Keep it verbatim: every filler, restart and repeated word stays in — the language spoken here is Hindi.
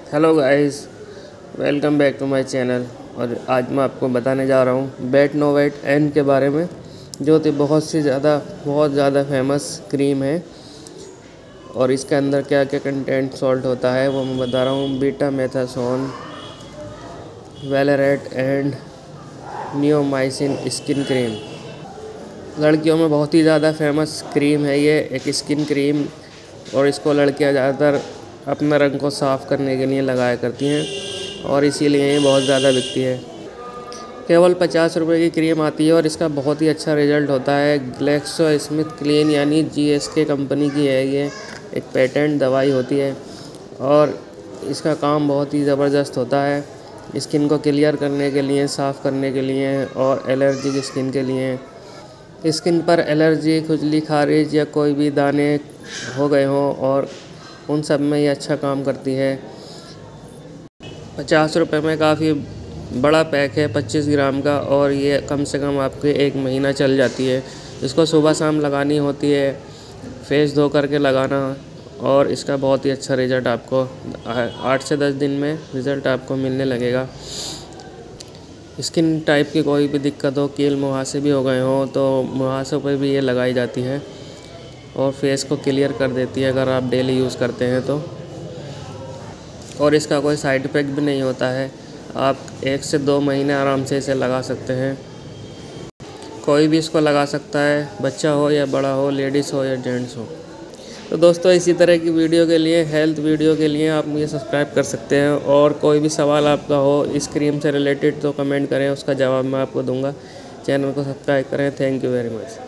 Hello guys, welcome back to my channel. और आज मैं आपको बताने जा रहा हूँ वेट नो वेट एन के बारे में, जो कि बहुत सी ज़्यादा बहुत ज़्यादा फेमस क्रीम है। और इसके अंदर क्या क्या कंटेंट सॉल्ट होता है वो मैं बता रहा हूँ। Betamethasone, valerate and neomycin skin cream. लड़कियों में बहुत ही ज़्यादा फेमस क्रीम है ये, एक स्किन क्रीम। और इसको लड़कियाँ ज़्यादातर अपना रंग को साफ़ करने के लिए लगाया करती हैं और इसीलिए ये बहुत ज़्यादा बिकती है। केवल पचास रुपए की क्रीम आती है और इसका बहुत ही अच्छा रिज़ल्ट होता है। ग्लेक्सो स्मिथ क्लीन यानी जी एस के कंपनी की है ये, एक पेटेंट दवाई होती है और इसका काम बहुत ही ज़बरदस्त होता है स्किन को क्लियर करने के लिए, साफ़ करने के लिए और एलर्जी स्किन के लिए। स्किन पर एलर्जी, खुजली, खारिज या कोई भी दाने हो गए हों और उन सब में ये अच्छा काम करती है। पचास रुपये में काफ़ी बड़ा पैक है, पच्चीस ग्राम का, और ये कम से कम आपके एक महीना चल जाती है। इसको सुबह शाम लगानी होती है, फेस धो करके लगाना, और इसका बहुत ही अच्छा रिज़ल्ट आपको आठ से दस दिन में रिज़ल्ट आपको मिलने लगेगा। स्किन टाइप की कोई भी दिक्कत हो, कील मुहासे भी हो गए हों तो मुहासों पर भी ये लगाई जाती है और फेस को क्लियर कर देती है अगर आप डेली यूज़ करते हैं तो। और इसका कोई साइड इफ़ेक्ट भी नहीं होता है, आप एक से दो महीने आराम से इसे लगा सकते हैं। कोई भी इसको लगा सकता है, बच्चा हो या बड़ा हो, लेडीज़ हो या जेंट्स हो। तो दोस्तों, इसी तरह की वीडियो के लिए, हेल्थ वीडियो के लिए आप मुझे सब्सक्राइब कर सकते हैं। और कोई भी सवाल आपका हो इस क्रीम से रिलेटेड तो कमेंट करें, उसका जवाब मैं आपको दूंगा। चैनल को सब्सक्राइब करें। Thank you very much.